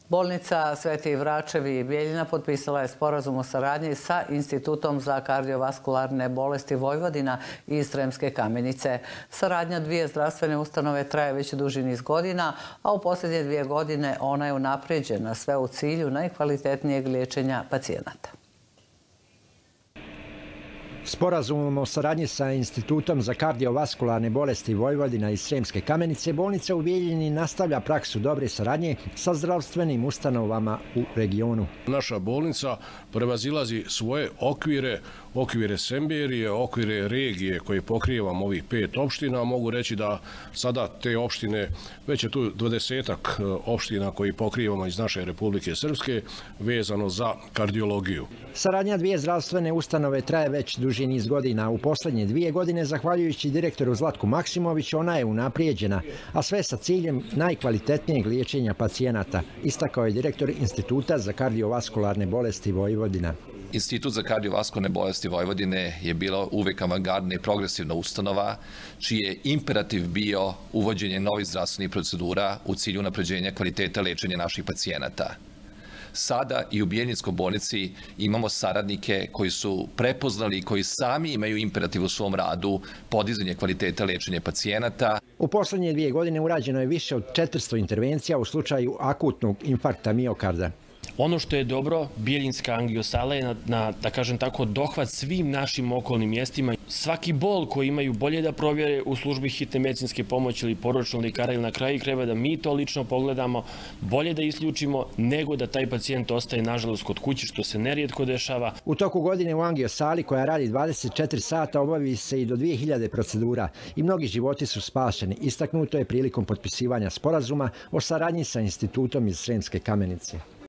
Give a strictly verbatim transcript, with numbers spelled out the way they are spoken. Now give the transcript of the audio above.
Bolnica Sveti Vračevi i Bijeljina potpisala je sporazum o saradnji sa Institutom za kardiovaskularne bolesti Vojvodina i Sremske Kamenice. Saradnja dvije zdravstvene ustanove traje već duži niz godina, a u posljednje dvije godine ona je unaprijeđena, sve u cilju najkvalitetnijeg liječenja pacijenata. Sporazumom o saradnji sa Institutom za kardiovaskularne bolesti Vojvodina i Sremske Kamenice, bolnica u Bijeljini nastavlja praksu dobre saradnje sa zdravstvenim ustanovama u regionu. Naša bolnica prevazilazi svoje okvire, okvire Semberije, okvire regije koje pokrivamo ovih pet opština. Mogu reći da sada te opštine, već je tu dvadesetak opština koji pokrivamo iz naše Republike Srpske vezano za kardiologiju. Saradnja dvije zdravstvene ustanove traje već duži niz godina. U posljednje dvije godine, zahvaljujući direktoru Zlatku Maksimoviću, ona je unaprijeđena, a sve sa ciljem najkvalitetnijeg liječenja pacijenata, istakao je direktor Instituta za kardiovaskularne bolesti Vojvodina. Institut za kardiovaskularne bolesti Vojvodine je bila uvek avangardna i progresivna ustanova, čiji je imperativ bio uvođenje novih zdravstvenih procedura u cilju unapređenja kvaliteta lečenja naših pacijenata. Sada i u Bijeljinskoj bolnici imamo saradnike koji su prepoznali i koji sami imaju imperativ u svom radu podizanje kvaliteta lečenja pacijenata. U posljednje dvije godine urađeno je više od četiristo intervencija u slučaju akutnog infarkta miokarda. Ono što je dobro, Bijeljinska angiosala je na, na, da kažem tako, dohvat svim našim okolnim mjestima. Svaki bol koji imaju bolje da provjere u službi hitne medicinske pomoći ili poručnog lekara ili na kraju krajeva da mi to lično pogledamo, bolje da isključimo nego da taj pacijent ostaje nažalost kod kuće, što se nerijetko dešava. U toku godine u angiosali koja radi dvadeset četiri sata obavi se i do dvije hiljade procedura i mnogi životi su spašeni. Istaknuto je prilikom potpisivanja sporazuma o saradnji sa Institutom iz Sremske Kamenice.